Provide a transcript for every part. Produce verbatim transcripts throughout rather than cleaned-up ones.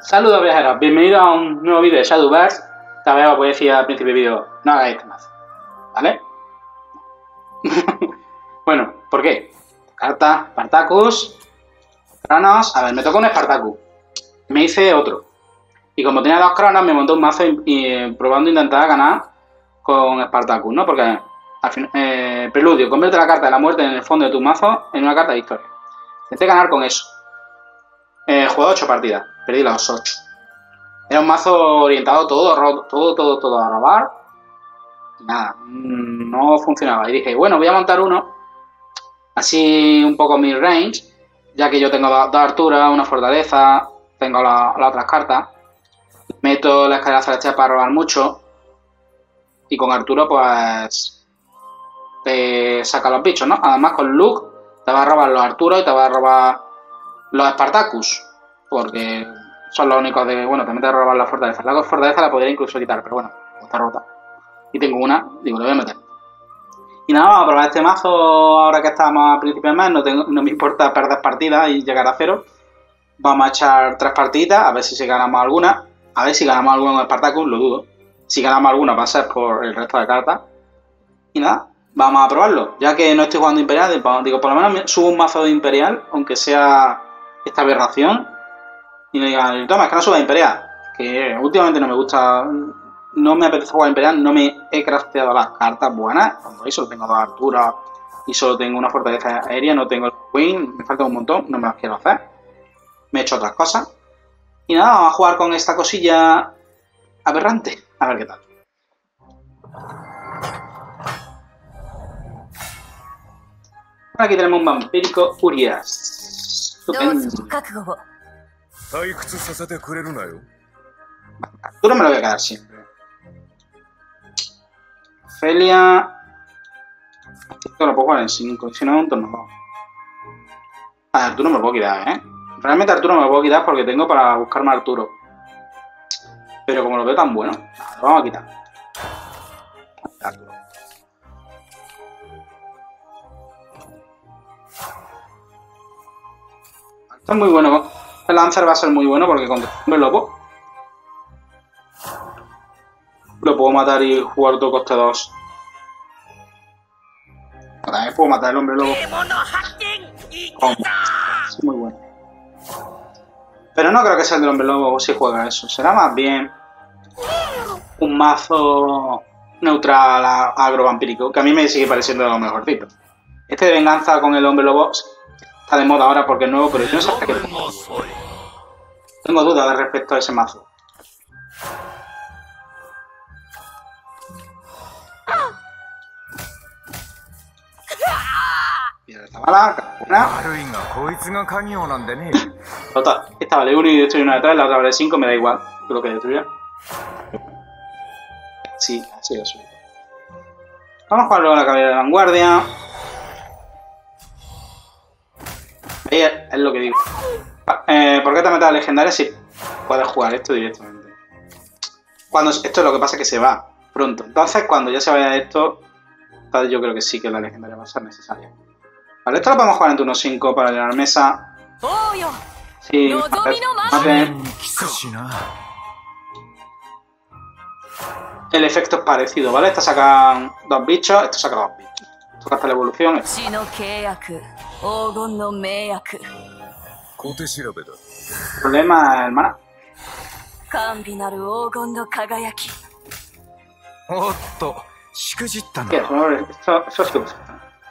Saludos viajeros, bienvenidos a un nuevo vídeo de Shadowverse. Esta vez os voy a decir al principio del vídeo, no hagáis este mazo, ¿vale? Bueno, ¿por qué? Carta, Spartacus, Cronos. A ver, me tocó un Spartacus, me hice otro. Y como tenía dos Cronos, me monté un mazo y, y probando intentar ganar con Spartacus, ¿no? Porque al fin, eh, preludio, convierte la carta de la muerte en el fondo de tu mazo en una carta de victoria. Intenté ganar con eso. Eh, jugué ocho partidas, perdí las ocho. Era un mazo orientado todo, todo, todo, todo a robar. Y nada, no funcionaba. Y dije, bueno, voy a montar uno, así un poco mid-range, ya que yo tengo dos, dos alturas, una fortaleza, tengo las la otras cartas. Meto la escalera celestial para robar mucho. Y con Arturo, pues, te saca los bichos, ¿no? Además, con Luke te va a robar los Arturos y te va a robar los Spartacus, porque son los únicos de... Bueno, también te va a robar la fortaleza. La fortaleza la podría incluso quitar, pero bueno, está rota. Y tengo una, digo, le voy a meter. Y nada, vamos a probar este mazo ahora que estamos a principios de mes. No, tengo, no me importa perder partidas y llegar a cero. Vamos a echar tres partiditas, a ver si, si ganamos alguna. A ver si ganamos alguna con Spartacus, lo dudo. Si ganamos alguna va a ser por el resto de cartas. Y nada, vamos a probarlo. Ya que no estoy jugando Imperial, digo, por lo menos subo un mazo de Imperial, aunque sea esta aberración. Y me digan, toma, es que no suba Imperial. Que últimamente no me gusta, no me apetece jugar Imperial, no me he crafteado las cartas buenas. Cuando ahí solo tengo dos alturas y solo tengo una fortaleza aérea, no tengo el Queen, me falta un montón, no me las quiero hacer. Me he hecho otras cosas. Y nada, vamos a jugar con esta cosilla aberrante. A ver qué tal. Aquí tenemos un vampírico Urias. Estupendo. Arturo me lo voy a quedar siempre. Ofelia. Esto lo puedo jugar en cinco. Y si no, un turno dos. Ah, Arturo me lo puedo quitar, ¿eh? Realmente Arturo me lo puedo quitar porque tengo para buscarme a Arturo. Pero como lo veo tan bueno, lo vamos a quitar. Arturo. Esto es muy bueno. El Lancer va a ser muy bueno porque contra el hombre lobo lo puedo matar y jugar todo coste dos. También puedo matar al hombre lobo. Oh, es muy bueno. Pero no creo que sea el del hombre lobo si juega eso. Será más bien un mazo neutral agrovampírico, que a mí me sigue pareciendo lo mejorcito. Este de venganza con el hombre lobo está de moda ahora porque es nuevo, pero yo no sé hasta qué. Tengo dudas respecto a ese mazo. Mira, esta bala, una. Total, esta vale uno y destruye una detrás, la otra vale cinco, me da igual. Creo que destruya. Sí, así lo suyo. Vamos a jugar luego la caballera de vanguardia. Ahí es lo que digo. Eh, ¿Por qué te metes a legendaria si puedes jugar esto directamente? Cuando esto es lo que pasa, que se va pronto. Entonces, cuando ya se vaya esto, yo creo que sí que la legendaria va a ser necesaria. Vale, esto lo podemos jugar en turno cinco para llenar mesa. Sí, mate. El efecto es parecido, ¿vale? Esta sacan dos bichos, esto saca dos bichos. Esto hasta la evolución. El problema es el mana. ¿Qué? Esto, eso sí que pasa.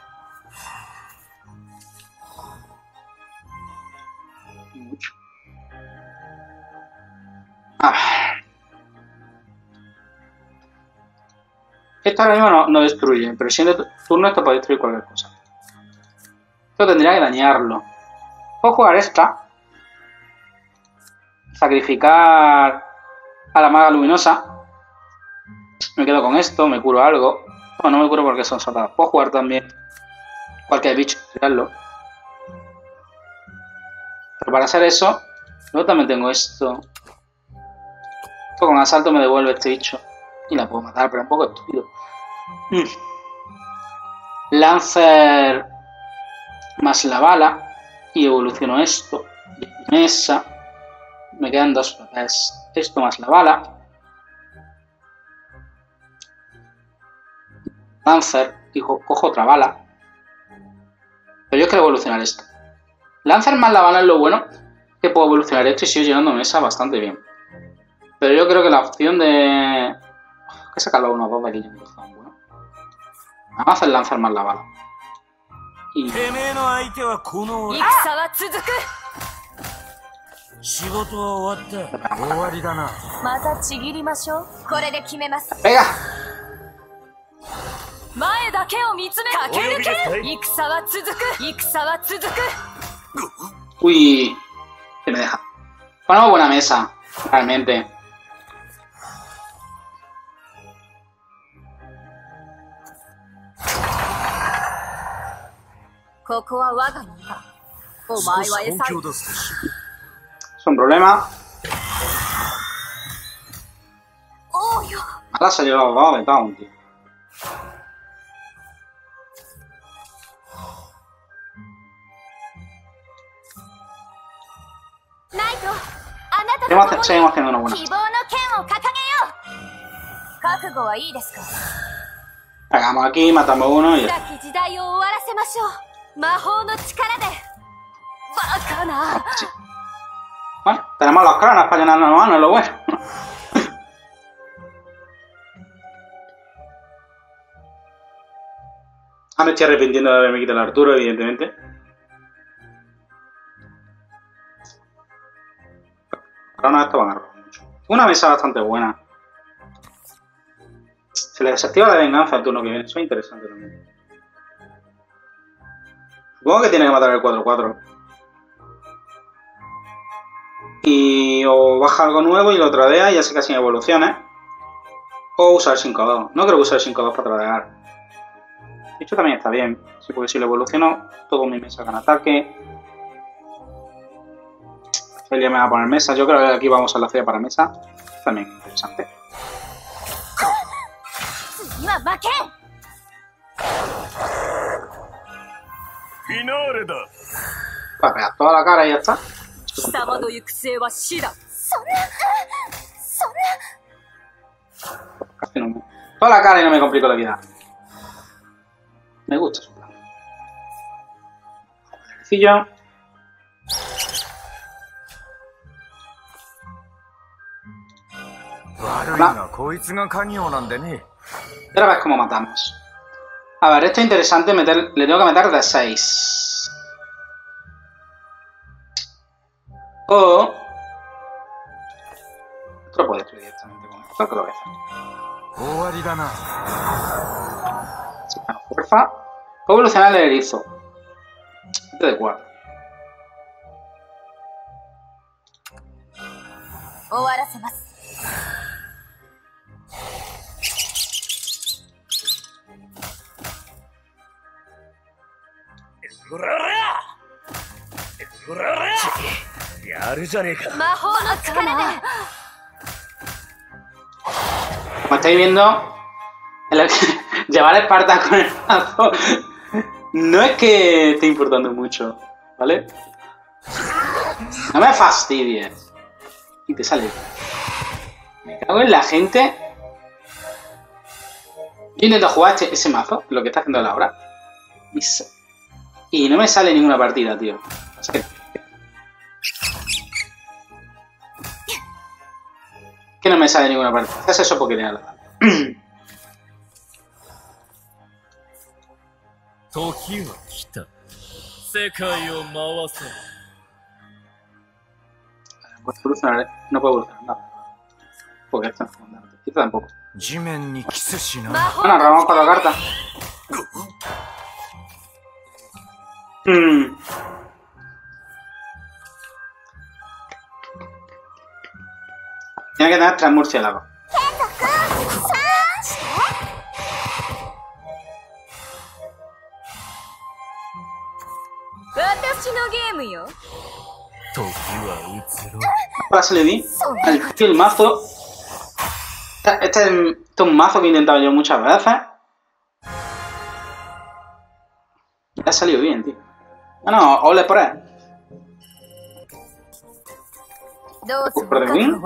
Mucho. Ah. Esto ahora mismo no, no destruye, pero si en el turno esto puede destruir cualquier cosa. Esto tendría que dañarlo. Puedo jugar esta. Sacrificar a la maga luminosa. Me quedo con esto, me curo algo. No, no me curo porque son soldados. Puedo jugar también cualquier bicho, tirarlo. Pero para hacer eso, luego también tengo esto. Esto con asalto me devuelve este bicho. Y la puedo matar, pero un poco estúpido. Mm. Lancer más la bala. Y evoluciono esto. Mesa. Me quedan dos papels. Esto más la bala. Lancer. Dijo, cojo otra bala. Pero yo quiero evolucionar esto. Lancer más la bala es lo bueno. Que puedo evolucionar esto y sigo llenando mesa bastante bien. Pero yo creo que la opción de... que sacarlo unos dos de aquí. Bueno. Vamos a hacer lanzar más la bala. Y... ¡Pega! Uy, se me deja. Ponemos buena mesa, realmente. Es un problema. Ahora se ha llevado dos de Town, tío. Seguimos, seguimos haciendo una buena. Pegamos aquí, matamos uno y ya. Sí. Bueno, tenemos los cronos para llenarnos las manos, lo bueno. Ah, me estoy arrepintiendo de haberme quitado el Arturo, evidentemente. Cronos esto van a robar mucho. Una mesa bastante buena. Se le desactiva la venganza al turno que viene. Eso es interesante también. Supongo que tiene que matar el cuatro cuatro. Y o baja algo nuevo y lo tradea y ya se queda sin evoluciones. O usar cinco dos. No creo que usar cinco dos para tradear. De hecho también está bien. Sí, porque si lo evoluciono, todo mi mesa gana ataque. Celia me va a poner mesa. Yo creo que aquí vamos a la Celia para mesa. También interesante. Para pegar toda la cara y ya está. Casi no me... Toda la cara y no me complico la vida. Me gusta su plan. Sencillo. Y ahora ves cómo matamos. A ver, esto es interesante, meter, le tengo que meter de seis. O... Esto lo puedo destruir directamente con esto, que lo voy a hacer. Fuerza. Puedo evolucionar el erizo. Este de cuatro. Como estáis viendo, el... llevar el Esparta con el mazo no es que esté importando mucho, ¿vale? No me fastidies. Y te sale. Me cago en la gente. Yo intento jugar este, ese mazo, lo que está haciendo Laura. Y no me sale ninguna partida, tío. O sea, que no me sale ninguna partida. Haces eso porque tiene la edad. Puedo evolucionar, no puedo evolucionar nada. Porque esto no es fundamental. Esto tampoco. Bueno, robamos cuatro cartas. Hmm. Tiene que tener tres murciélagos. Ahora salió bien. El, tío, el mazo. Este, este, este es un mazo que he intentado yo muchas veces. Y ha salido bien, tío. Bueno, ole por él. Super de Win.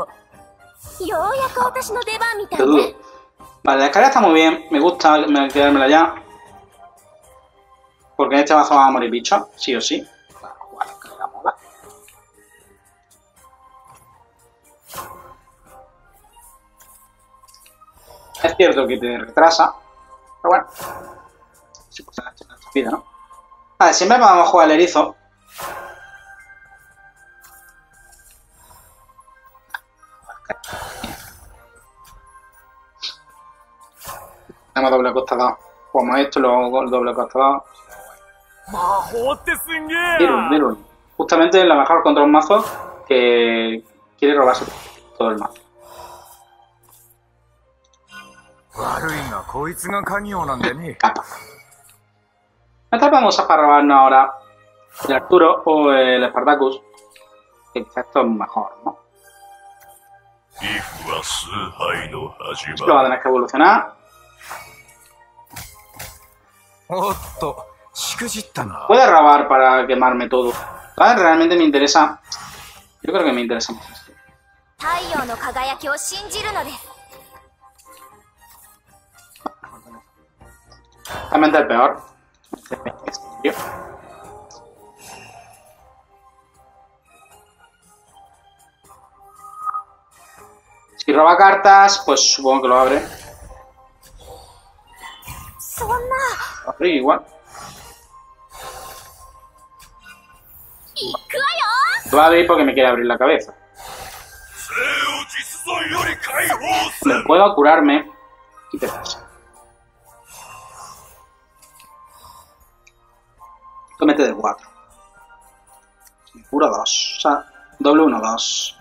Lo dudo. Vale, la escalera está muy bien. Me gusta quedármela ya. Porque en este mazo van a morir bichos, sí o sí. Para jugar la escalera mola. Es cierto que te retrasa. Pero bueno. Sí, pues en esta vida, ¿no? Vale, siempre podemos jugar el erizo. Tenemos doble costa dos. Jugamos esto, luego el doble costa dos. Dirun, Dirun. Justamente la mejor contra un mazo que quiere robarse todo el mazo. Capa. Esta vamos a para robarnos ahora el Arturo o el Spartacus. Que quizás esto es mejor, ¿no? Esto lo va a tener que evolucionar. Puede robar para quemarme todo. ¿Sabes? Realmente me interesa. Yo creo que me interesa más esto. Realmente el peor. Si roba cartas, pues supongo que lo abre. Abre igual. Lo va a abrir porque me quiere abrir la cabeza. Me puedo curarme. ¿Qué te pasa? Comete de cuatro. Me curo dos. O sea, doble uno, dos.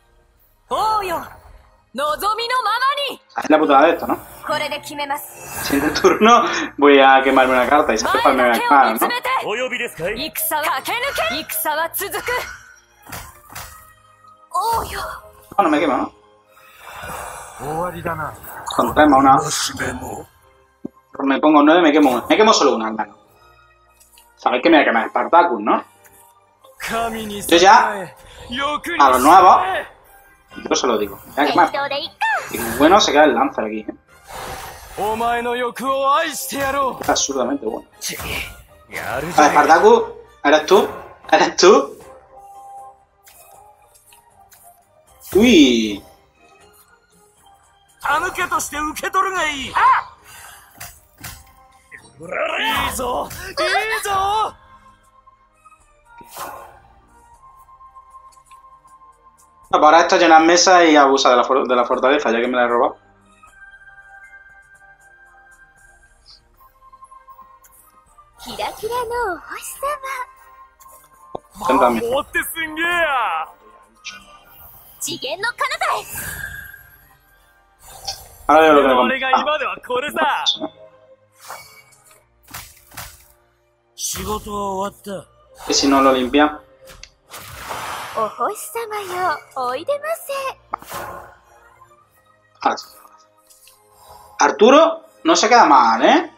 Es la putada de esto, ¿no? Siguiente turno voy a quemarme una carta y se hace me va a quemar, ¿no? No, no me quema, ¿no? Contraemos una. Me pongo nueve, me quemo una. Me quemo solo una, al menos. Sabéis que me voy a quemar Spartacus, ¿no? Yo ya, a los nuevos, yo se lo digo. Me voy a quemar. Y bueno, se queda el Lancer aquí, ¿eh? Es absurdamente bueno. Vale, Spartacus, ¿eres tú? ¿Eres tú? Uy. No, para esto llenar mesa y abusa de la, for de la fortaleza, ya que me la he robado. También. Ahora veo lo que me compro. Ah. ¿Y si no lo limpia? Ah, Arturo no se queda mal, ¿eh?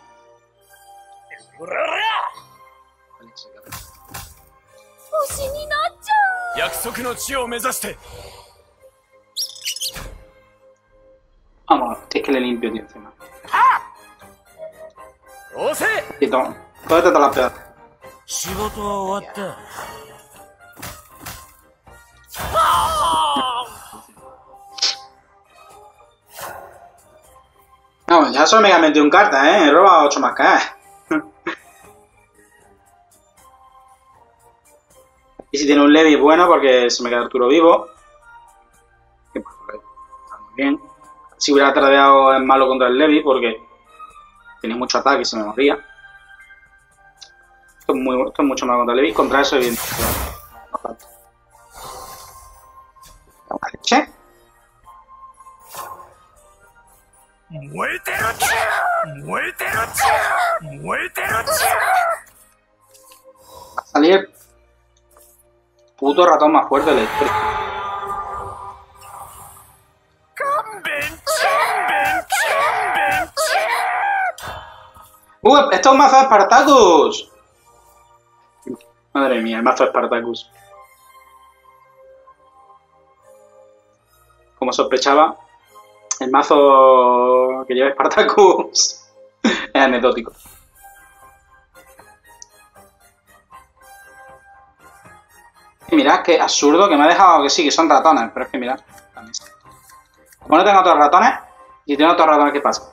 Vamos, es que le limpio, tío, encima. Y todo. Todo te la peor. No, ya solo me he metido un carta, ¿eh? He robado ocho más K. Y si tiene un Levi, bueno, porque se me queda Arturo vivo. Que pues, está muy bien. Si hubiera tradeado es malo contra el Levi, porque tiene mucho ataque y se me moría. Esto es, muy, esto es mucho malo contra el Levi. Contra eso, evidentemente. No tanto. La leche. Va a salir el puto ratón más fuerte de la historia. ¡Uh! ¡Esto es un mazo de Spartacus! Madre mía, el mazo de Spartacus. como sospechaba, el mazo que lleva Spartacus es anecdótico. Y mirad qué absurdo que me ha dejado que sí, que son ratones, pero es que mirad. Como no tengo otros ratones, y tengo otros ratones, ¿qué pasa?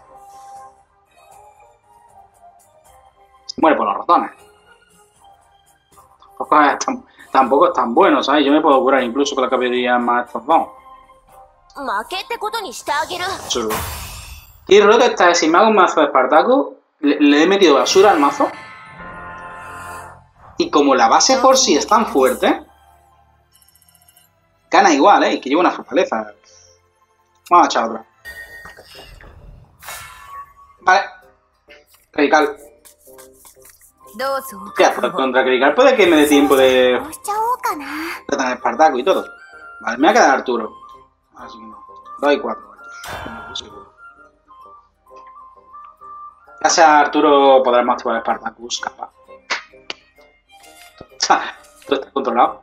Se muere por los ratones. Tampoco es tan, tampoco es tan bueno, ¿sabes? Yo me puedo curar incluso con la caballería más estos dos. Absurdo. Y roto está, si me hago un mazo de Spartacus, le, le he metido basura al mazo. Y como la base por sí es tan fuerte, gana igual, ¿eh? Y que lleva una fortaleza. Vamos a echar otra. Vale. Clerical. Ya, pues contra Clerical puede que me dé tiempo de... de tener Spartacus y todo. Vale, me va a quedar Arturo. Así que no. dos y cuatro. Gracias a Arturo podremos activar Spartacus, capaz. Todo está controlado.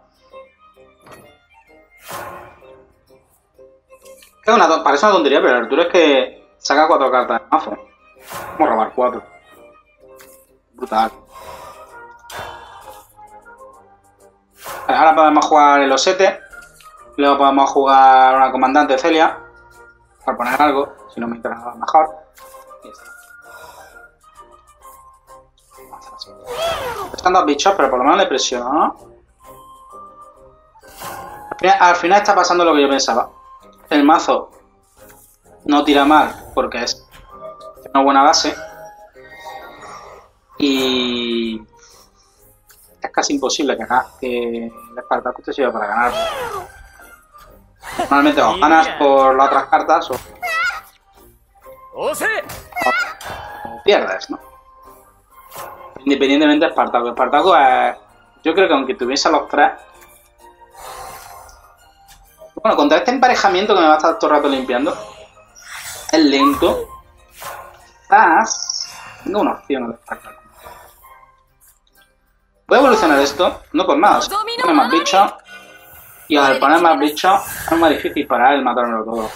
Es una, parece una tontería, pero Arturo es que saca cuatro cartas de mazo. Vamos a robar cuatro. Brutal. Vale, ahora podemos jugar el Osete. Luego podemos jugar una comandante Celia. Por poner algo, si no me interesa nada mejor. Y ya está. Están dos bichos, pero por lo menos le presiono, ¿no? Al final, al final está pasando lo que yo pensaba. El mazo no tira mal porque es una buena base. Y es casi imposible que, acá, que el Spartacus te sirva para ganar. Normalmente o ganas por las otras cartas o, o, o pierdes, ¿no? Independientemente de Spartacus. Spartacus es... Yo creo que aunque tuviese los tres... Bueno, contra este emparejamiento que me va a estar todo el rato limpiando, es lento. Quizás tengo una opción de Spartacus. Voy a evolucionar esto, no por nada, poner más bichos. Y al poner más bichos es más difícil para él matármelo todo.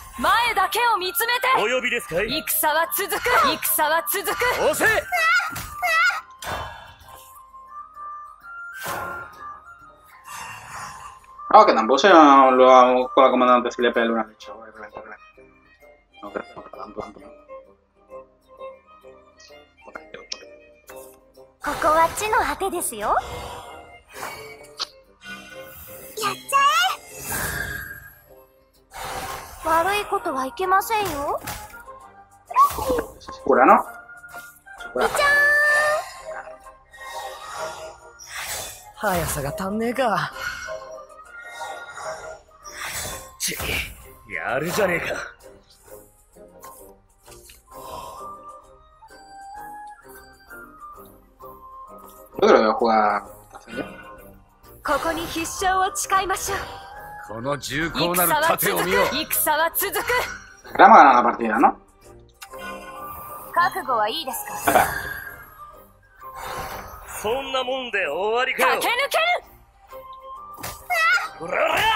No, que tampoco se lo hago con la comandante si le pega una bicha. No creo que no para tanto, tanto, no. ここは地の果てですよ。やっちゃえ。悪いことはいけませんよ。 Segura, ¿no? いちゃーん。 速さが足んねえか。ち、やるじゃねえか。 Yo creo que voy a jugar. ここに必勝を誓いましょう。 この重厚なる盾を見よ。 戦は続く。 Queremos ganar la partida, ¿no? 覚悟はいいですか。 そんなもんで終わりかよ。 駆け抜ける。 おらおら。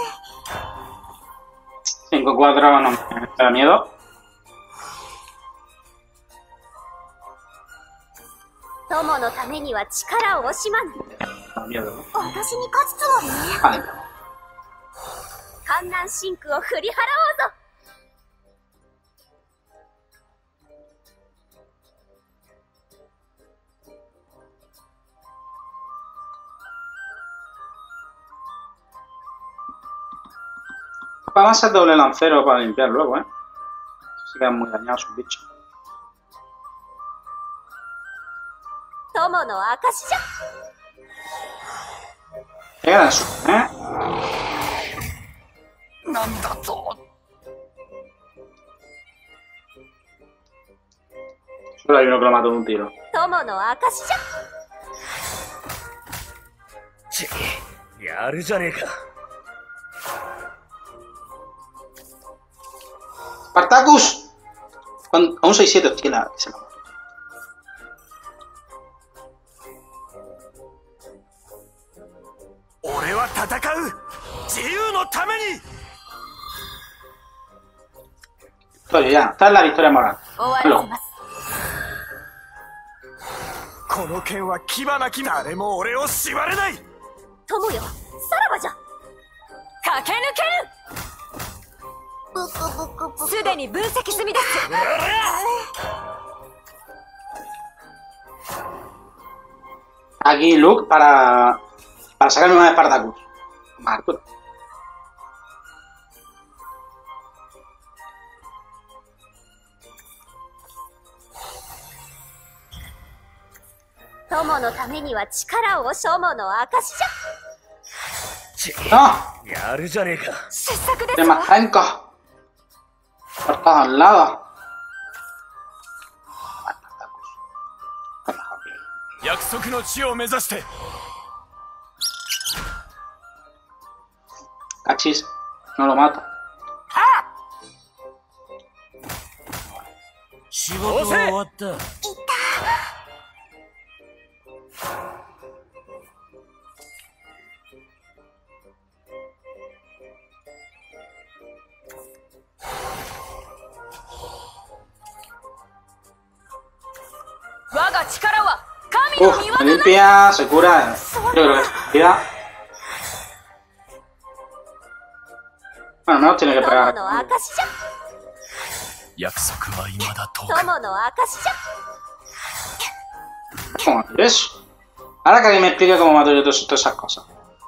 cinco cuatro no me da miedo. 友のためには力を惜しまぬ。 Da miedo. 私に勝つつもり？ Vale. 観南真空を振り払おうぞ。 Vamos a hacer doble lancero para limpiar luego, ¿eh? Se quedan muy dañados sus bichos. 友の証じゃ。 Llegan a su, ¿eh? なんだと。 Solo hay uno que lo mató de un tiro. 友の証じゃ。 ち、やるじゃねえか。 ¡Spartacus! Con, a un seis siete, que la, que se la mató. Victoria, ya. Esta es la victoria moral. 終わらせます。 この剣は牙なき誰も俺を縛れない。 友よ、さらばじゃ。駆け抜ける。すでに分析済みです。 Aquí Luke para, para sacarme una de Spartacus. Marco. Tomoのためには力を消耗の証じゃ。 ¡No! やるじゃねえか。 失策です ¡De わ。 más cinco! Por todos lados. 約束の地を目指して。 Cachis, no lo mato. 仕事は終わった。 我が力は神の Uf, 御業 me limpia, se cura. Yo creo que se cuida. Bueno, no tiene que 友 pegar. の証じゃ。 約束は未だ遠く。 友の証じゃ。 ¿Cómo hacer eso? Ahora que alguien me explique cómo mato yo todas esas cosas.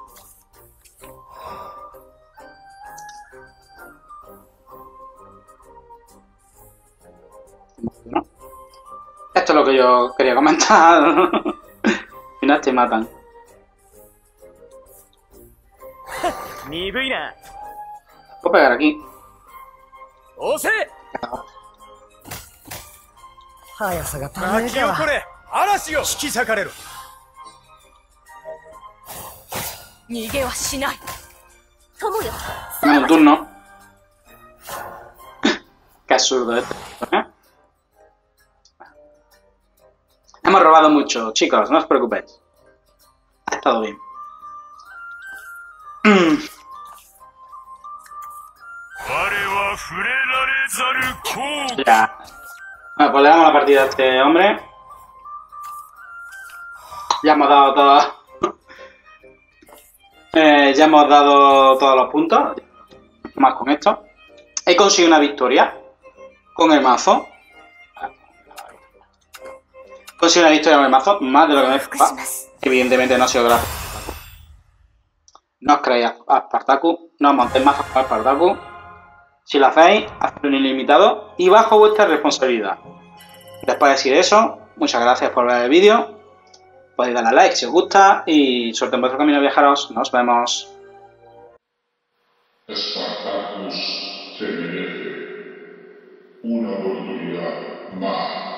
¿No? Esto es lo que yo quería comentar. Al final te matan. 鈍いな。 Puedo pegar aquí. 押せ。 速さが足りない巻き起これ。嵐よ。引き裂かれる。 逃げはしない。友よ。 En un turno. Qué absurdo esto, ¿eh? Hemos robado mucho, chicos, no os preocupéis. Ha estado bien. Ya. Bueno, pues le damos la partida a este hombre. Ya hemos dado todo. eh, ya hemos dado todos los puntos. Más con esto. He conseguido una victoria con el mazo. He conseguido una victoria con el mazo, más de lo que me esperaba. Evidentemente no ha sido gratis. No os creáis a Spartacus, no os montéis mazos con Spartacus. Si lo hacéis, hacedlo un ilimitado y bajo vuestra responsabilidad. Después de decir eso, muchas gracias por ver el vídeo. Podéis darle a like si os gusta y suerte en vuestro camino, viajeros. Nos vemos. Spartacus se merece una oportunidad más.